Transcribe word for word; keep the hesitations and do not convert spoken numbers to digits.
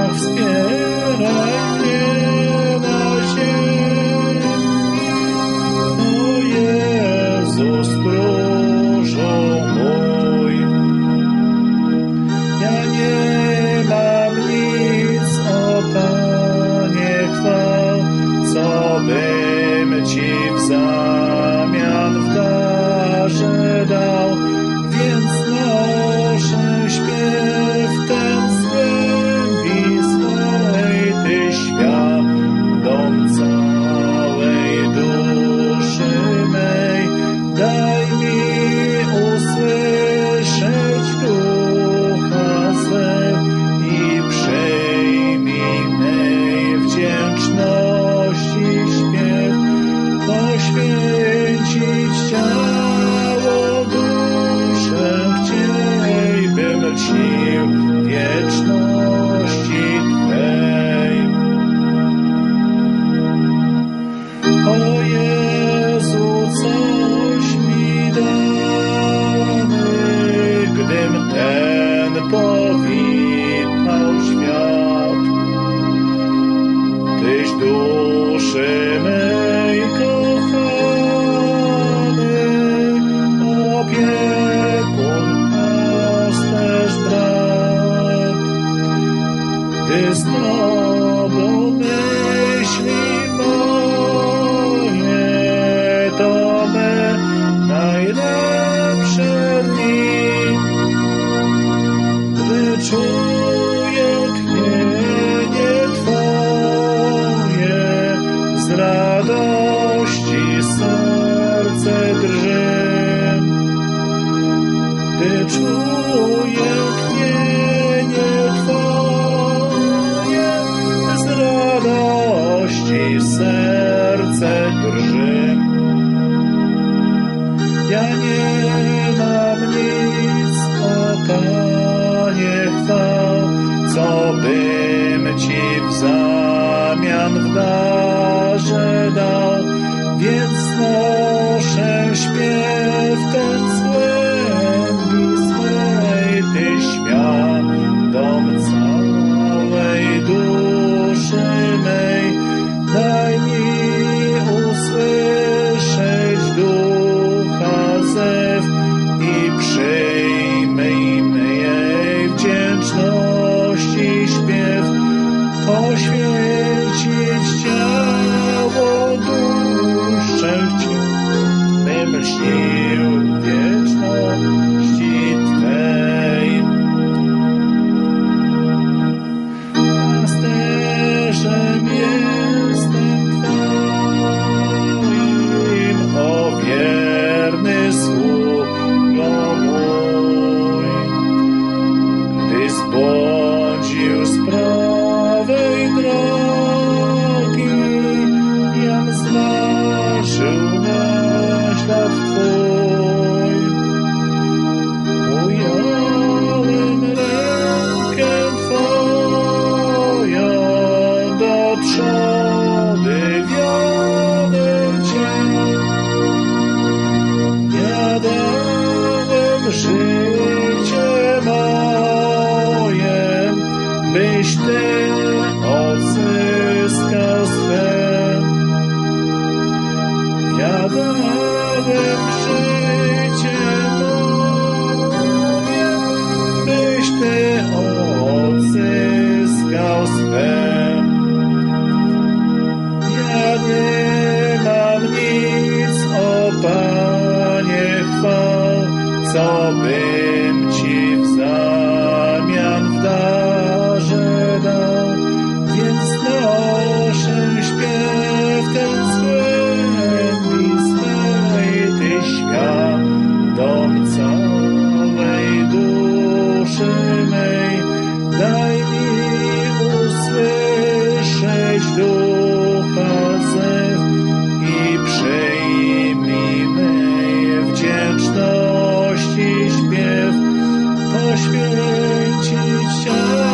Ach, wspieraj mnie na ziemi, o Jezu, stróżu mój. Ja nie mam nic, o Panie, chwał, co bym Ci w zamian w darze dał, więc noszę śpiew ten z głębi swej, Ty świadom całej duszy mej. Daj mi usłyszeć ducha zew i przyjmij mej wdzięczności śpiew, poświęcić ciało, duszę chciej, bym lśnił wieczności Twej. O Jezu, coś mi dany, gdym ten powitał świat. Tyś duszy mej kochany, opiekun, pasterz, brat. Gdy z Tobą myśli moje, to me najlepsze dni. Gdy czuję tchnienie Twoje, z radości serce drży. Gdy czuję tchnienie Twoje, z radości serce drży. Ja nie mam nic, o Panie, chwał, co bym Ci w zamian w darze dał, więc noszę śpiew ten z głębi swej, Ty świadom całej duszy mej. Daj mi usłyszeć ducha zew i przyjmij mej wdzięczności śpiew, poświęcić ciało, duszę chciej, bym lśnił wieczności Twej. Pasterzem jestem Twoim, o wierny sługo mój. Gdy zbłądził z prawej drogi, jam zważył na ślad Twój. Ująłem rękę Twoją, do trzody wiodę Cię. Ja dałem życie moje, byś Ty odzyskał swe. Ja dałem życie moje, byś Ty odzyskał swe. Ja nie mam nic, o Panie, chwał, co bym Ci w zamian w darze dał, więc noszę śpiew ten z głębi swej, Ty świadom całej duszy mej. Daj mi usłyszeć ducha zew i przyjmij mej wdzięczności śpiew, poświęcić Cię